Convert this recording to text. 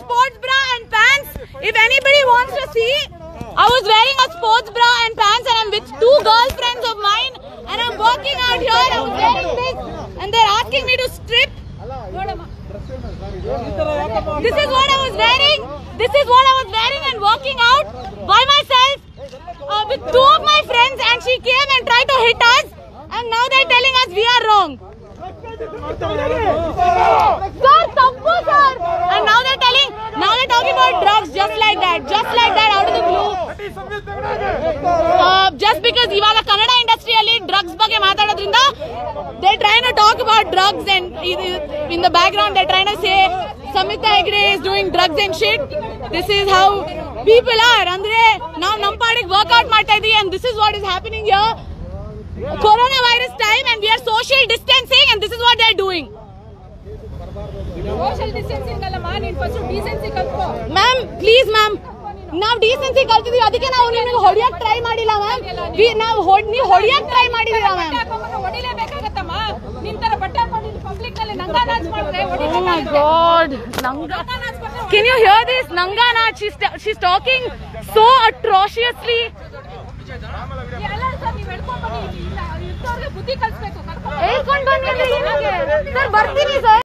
sports bra and pants. If anybody wants to see, I was wearing a sports bra and pants and I'm with two girlfriends of mine and I'm walking out here. I was wearing this and they're asking me to strip. This is what I was wearing. This is what I was wearing and walking out by myself with two of my friends, and she came and tried to hit us, and now they're telling us we are wrong. Sir, tappu sir. And now they're talking about drugs just like that out of the blue. Just because ivaga Kannada industry alli drugs ಬಗ್ಗೆ ಮಾತಾಡೋದ್ರಿಂದ they're trying to talk about drugs, and in the background they're trying to say Samita Hegde is doing drugs and shit. This is how people are. Andre now nam padige workout ಮಾಡ್ತಾ ಇದೀವಿ, and this is what is happening here. Coronavirus time and we are social distancing, and this is what they are doing. Social distancing alla ma, ನೀನು first decency ಕಲ್ತ್ಕೋ. Ma'am, please ma'am. ನಾವು decency ಕಲ್ತಿದೀವಿ, ಅದಕ್ಕೆ ನಾವು ನಿಮಗೆ ಹೊಡಿಯಕ್ಕೆ try ಮಾಡಿಲ್ಲ ma'am. ನೀವು ಹೊಡಿಯಕ್ಕೆ try ಮಾಡಿದೀರಾ ma'am? ಹೊಡಿಲೇಬೇಕಾಗತ್ತಮ್ಮ. ನಿಮ್ ತರ ಬಟ್ಟೆ ಹಾಕೊಂಡು ಪಬ್ಲಿಕ್ ನಲ್ಲಿ ನಂಗಾ ನಾಚ್ ಮಾಡಿದ್ರೆ Oh my god, Nanga. Can you hear this? Nanga naach. She's talking so atrociously. ಎಲ್ಲರೂ ಸರ್ ನೀವು ಹೇಳ್ಕೊಂಡು ಬನ್ನಿ, ಇಂಥವ್ರಿಗೆ ಬುದ್ಧಿ ಕಲಿಸ್ಬೇಕು. ಹೇಳ್ಕೊಂಡು ಬನ್ನಿ ಸರ್, ಬರ್ತೀನಿ ಸರ್.